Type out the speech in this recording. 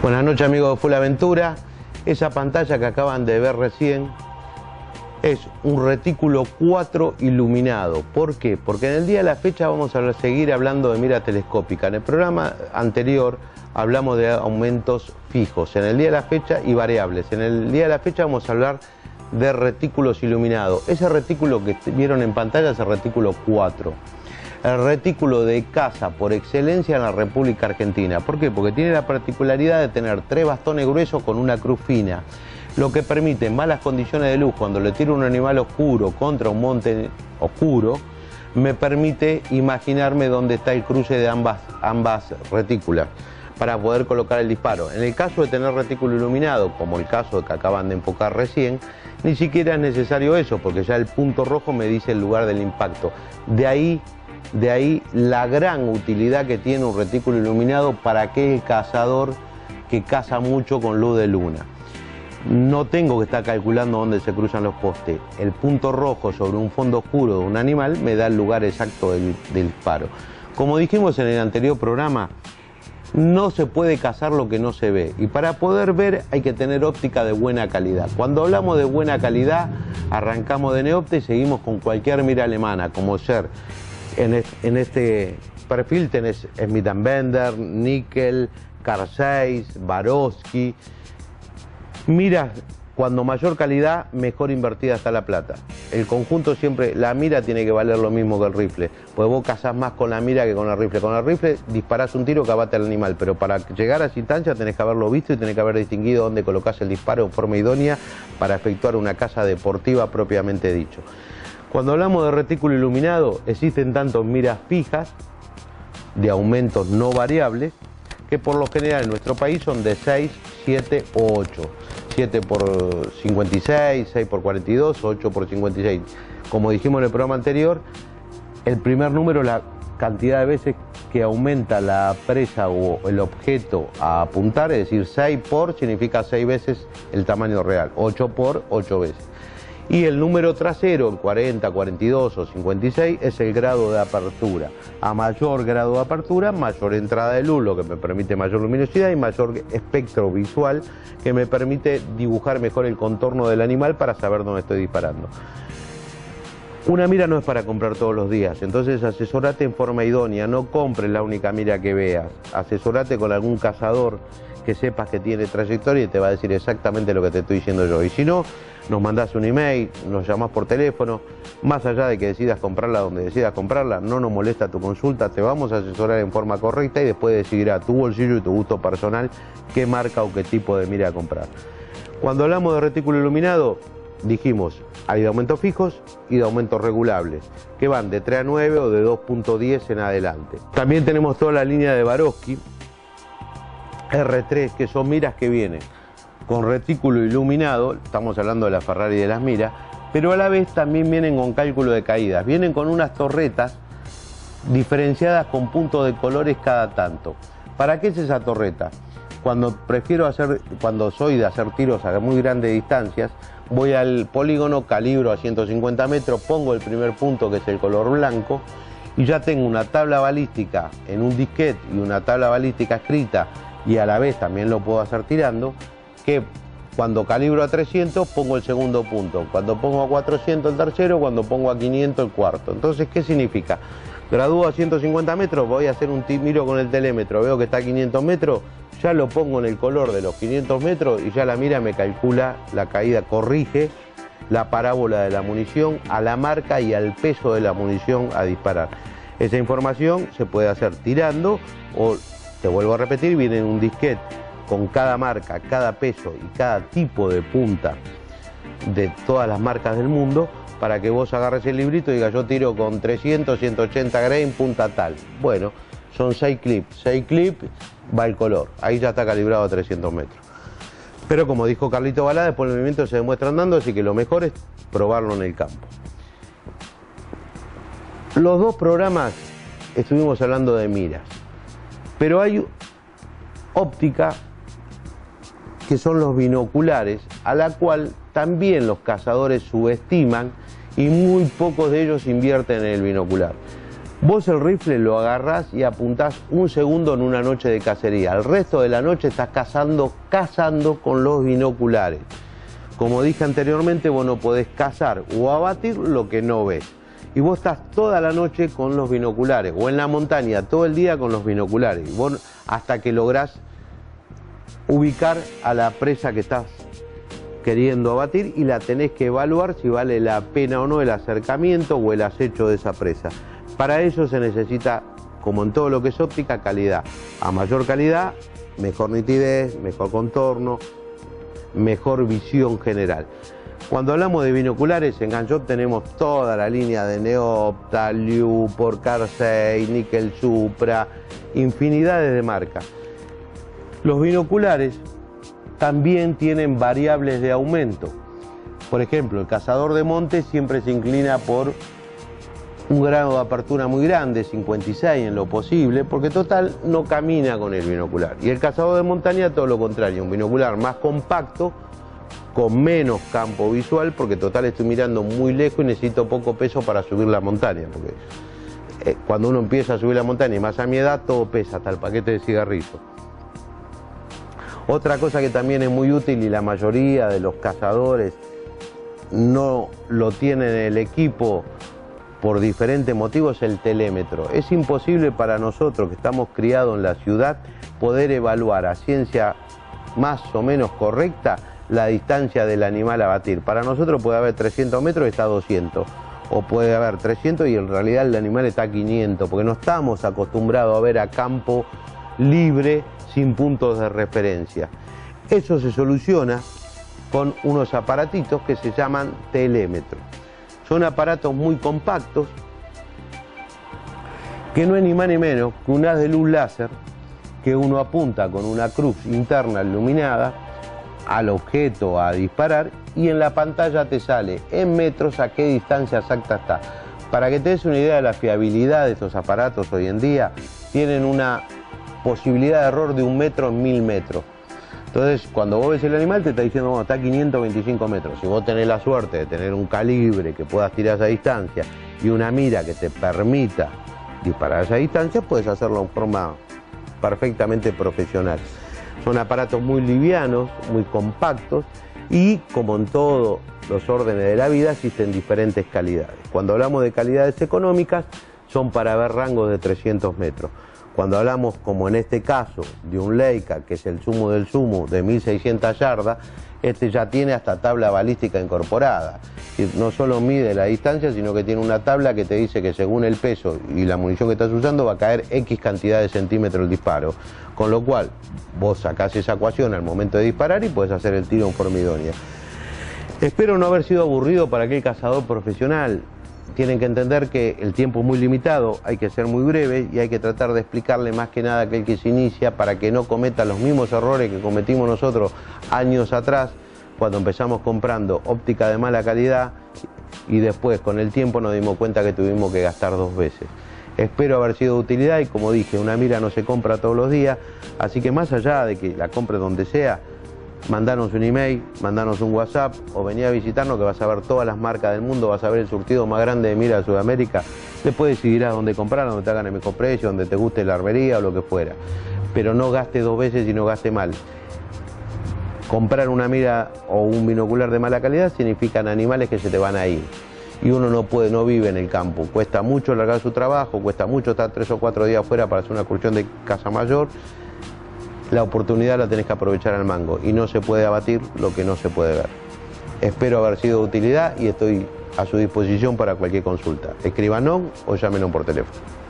Buenas noches, amigos de Full Aventura. Esa pantalla que acaban de ver recién es un retículo 4 iluminado. ¿Por qué? Porque en el día de la fecha vamos a seguir hablando de mira telescópica. En el programa anterior hablamos de aumentos fijos, en el día de la fecha y variables. En el día de la fecha vamos a hablar de retículos iluminados. Ese retículo que vieron en pantalla es el retículo 4. El retículo de casa por excelencia en la República Argentina. ¿Por qué? Porque tiene la particularidad de tener 3 bastones gruesos con una cruz fina, lo que permite en malas condiciones de luz, cuando le tiro un animal oscuro contra un monte oscuro, me permite imaginarme dónde está el cruce de ambas retículas para poder colocar el disparo. En el caso de tener retículo iluminado, como el caso que acaban de enfocar recién, ni siquiera es necesario eso, porque ya el punto rojo me dice el lugar del impacto. De ahí la gran utilidad que tiene un retículo iluminado para aquel cazador que caza mucho con luz de luna. No tengo que estar calculando dónde se cruzan los postes. El punto rojo sobre un fondo oscuro de un animal me da el lugar exacto del disparo. Como dijimos en el anterior programa, no se puede cazar lo que no se ve. Y para poder ver hay que tener óptica de buena calidad. Cuando hablamos de buena calidad, arrancamos de Neopta y seguimos con cualquier mira alemana, como ser... En este perfil tenés Smith & Bender, Nickel, Car 6, Swarovski. Miras, cuando mayor calidad, mejor invertida está la plata. El conjunto siempre, la mira tiene que valer lo mismo que el rifle, pues vos cazás más con la mira que con el rifle. Con el rifle disparás un tiro que abate al animal, pero para llegar a esa instancia tenés que haberlo visto y tenés que haber distinguido dónde colocás el disparo en forma idónea para efectuar una caza deportiva propiamente dicho. Cuando hablamos de retículo iluminado, existen tanto miras fijas, de aumentos no variables, que por lo general en nuestro país son de 6, 7 o 8. 7 por 56, 6 por 42, 8 por 56. Como dijimos en el programa anterior, el primer número, la cantidad de veces que aumenta la presa o el objeto a apuntar, es decir, 6 por significa 6 veces el tamaño real, 8 por 8 veces. Y el número trasero, el 40, 42 o 56, es el grado de apertura. A mayor grado de apertura, mayor entrada de luz, lo que me permite mayor luminosidad y mayor espectro visual, que me permite dibujar mejor el contorno del animal para saber dónde estoy disparando. Una mira no es para comprar todos los días, entonces asesorate en forma idónea, no compres la única mira que veas, asesorate con algún cazador que sepas que tiene trayectoria y te va a decir exactamente lo que te estoy diciendo yo. Y si no, nos mandás un email, nos llamás por teléfono, más allá de que decidas comprarla donde decidas comprarla, no nos molesta tu consulta, te vamos a asesorar en forma correcta y después decidirá tu bolsillo y tu gusto personal qué marca o qué tipo de mira comprar. Cuando hablamos de retículo iluminado, dijimos, hay de aumentos fijos y de aumentos regulables, que van de 3 a 9 o de 2.10 en adelante. También tenemos toda la línea de Swarovski, R3, que son miras que vienen con retículo iluminado, estamos hablando de la Ferrari de las miras, pero a la vez también vienen con cálculo de caídas, vienen con unas torretas diferenciadas con puntos de colores cada tanto. ¿Para qué es esa torreta? Cuando soy de hacer tiros a muy grandes distancias, voy al polígono, calibro a 150 metros, pongo el primer punto que es el color blanco y ya tengo una tabla balística en un disquete y una tabla balística escrita y a la vez también lo puedo hacer tirando, que cuando calibro a 300 pongo el segundo punto, cuando pongo a 400 el tercero, cuando pongo a 500 el cuarto. Entonces, ¿qué significa? Gradúo a 150 metros, voy a hacer un miro con el telémetro, veo que está a 500 metros, ya lo pongo en el color de los 500 metros y ya la mira me calcula la caída, corrige la parábola de la munición a la marca y al peso de la munición a disparar. Esa información se puede hacer tirando o, te vuelvo a repetir, viene en un disquete con cada marca, cada peso y cada tipo de punta de todas las marcas del mundo para que vos agarres el librito y digas yo tiro con 300, 180 grain, punta tal. Bueno, son 6 clips va el color, ahí ya está calibrado a 300 metros. Pero como dijo Carlito Balá, después el movimiento se demuestra andando, así que lo mejor es probarlo en el campo. Los dos programas estuvimos hablando de miras, pero hay óptica que son los binoculares, a la cual también los cazadores subestiman y muy pocos de ellos invierten en el binocular. Vos el rifle lo agarrás y apuntás un segundo en una noche de cacería. El resto de la noche estás cazando con los binoculares. Como dije anteriormente, vos no podés cazar o abatir lo que no ves. Y vos estás toda la noche con los binoculares, o en la montaña todo el día con los binoculares. Y vos hasta que lográs ubicar a la presa que estás queriendo abatir y la tenés que evaluar si vale la pena o no el acercamiento o el acecho de esa presa. Para eso se necesita, como en todo lo que es óptica, calidad. A mayor calidad, mejor nitidez, mejor contorno, mejor visión general. Cuando hablamos de binoculares, en Gunshot tenemos toda la línea de Neopta, Liu, Carsey, Nickel Supra, infinidades de marcas. Los binoculares también tienen variables de aumento. Por ejemplo, el cazador de monte siempre se inclina por un grado de apertura muy grande, 56 en lo posible, porque total no camina con el binocular. Y el cazador de montaña todo lo contrario, un binocular más compacto, con menos campo visual, porque total estoy mirando muy lejos y necesito poco peso para subir la montaña, porque cuando uno empieza a subir la montaña, y más a mi edad, todo pesa, hasta el paquete de cigarrillos. Otra cosa que también es muy útil y la mayoría de los cazadores no lo tienen en el equipo por diferentes motivos, es el telémetro. Es imposible para nosotros que estamos criados en la ciudad poder evaluar a ciencia más o menos correcta la distancia del animal a batir. Para nosotros puede haber 300 metros y está a 200, o puede haber 300 y en realidad el animal está a 500, porque no estamos acostumbrados a ver a campo libre sin puntos de referencia. Eso se soluciona con unos aparatitos que se llaman telémetros. Son aparatos muy compactos que no es ni más ni menos que un haz de luz láser que uno apunta con una cruz interna iluminada al objeto a disparar y en la pantalla te sale en metros a qué distancia exacta está. Para que te des una idea de la fiabilidad de estos aparatos hoy en día, tienen una posibilidad de error de 1 metro en 1000 metros. Entonces, cuando vos ves el animal, te está diciendo, bueno, está a 525 metros. Si vos tenés la suerte de tener un calibre que puedas tirar a esa distancia y una mira que te permita disparar a esa distancia, puedes hacerlo en forma perfectamente profesional. Son aparatos muy livianos, muy compactos y, como en todos los órdenes de la vida, existen diferentes calidades. Cuando hablamos de calidades económicas, son para ver rangos de 300 metros. Cuando hablamos, como en este caso, de un Leica, que es el sumo del sumo, de 1600 yardas, este ya tiene hasta tabla balística incorporada. Y no solo mide la distancia, sino que tiene una tabla que te dice que según el peso y la munición que estás usando va a caer X cantidad de centímetros el disparo. Con lo cual, vos sacás esa ecuación al momento de disparar y podés hacer el tiro en forma idónea. Espero no haber sido aburrido para aquel cazador profesional. Tienen que entender que el tiempo es muy limitado, hay que ser muy breve y hay que tratar de explicarle más que nada a aquel que se inicia para que no cometa los mismos errores que cometimos nosotros años atrás cuando empezamos comprando óptica de mala calidad y después con el tiempo nos dimos cuenta que tuvimos que gastar 2 veces. Espero haber sido de utilidad y, como dije, una mira no se compra todos los días, así que más allá de que la compres donde sea, mandanos un email, mandanos un WhatsApp o vení a visitarnos que vas a ver todas las marcas del mundo, vas a ver el surtido más grande de mira de Sudamérica. Después decidirás dónde comprar, donde te hagan el mejor precio, donde te guste la armería o lo que fuera. Pero no gaste 2 veces y no gaste mal. Comprar una mira o un binocular de mala calidad significan animales que se te van a ir. Y uno no vive en el campo. Cuesta mucho largar su trabajo, cuesta mucho estar 3 o 4 días afuera para hacer una excursión de caza mayor. La oportunidad la tenés que aprovechar al mango y no se puede abatir lo que no se puede ver. Espero haber sido de utilidad y estoy a su disposición para cualquier consulta. Escríbanos o llámenos por teléfono.